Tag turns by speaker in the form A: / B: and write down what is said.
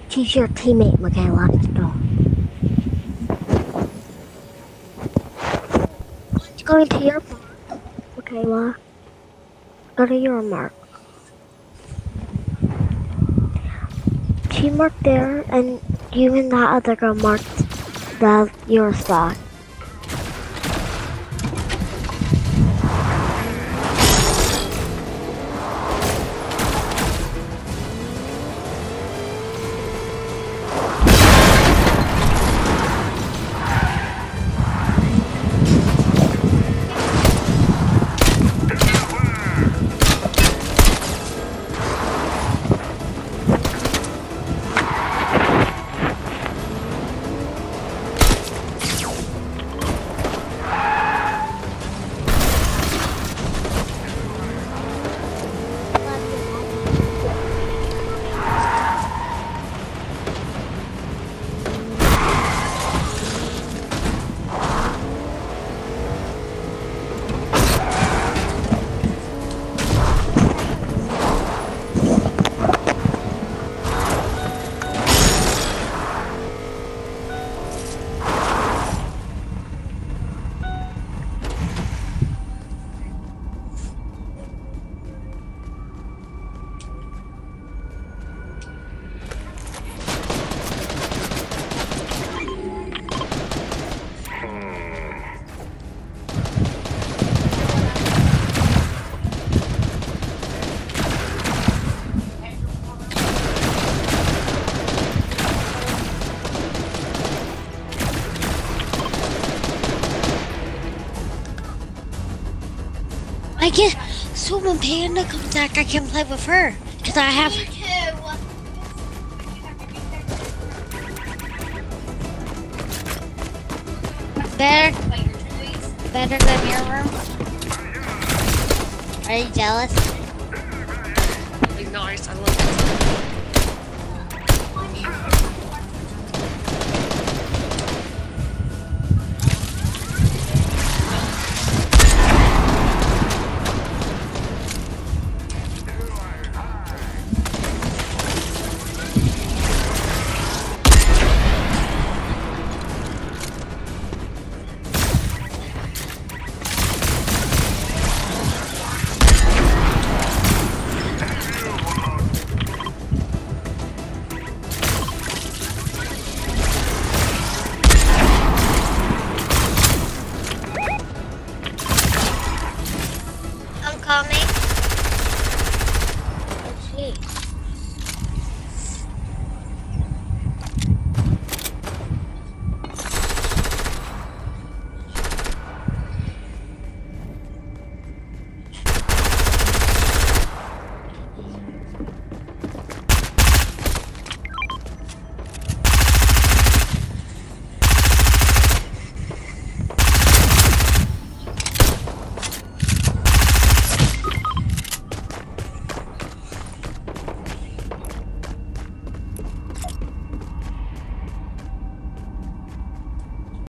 A: She's your teammate, Michaela. No. She's going to your mark, Michaela. Go to your mark. She marked there, and you and that other girl marked your spot. I get so when Panda comes back, I can play with her because I have.
B: Me too.
A: Better than your room. Are you jealous?
C: Nice, I love it.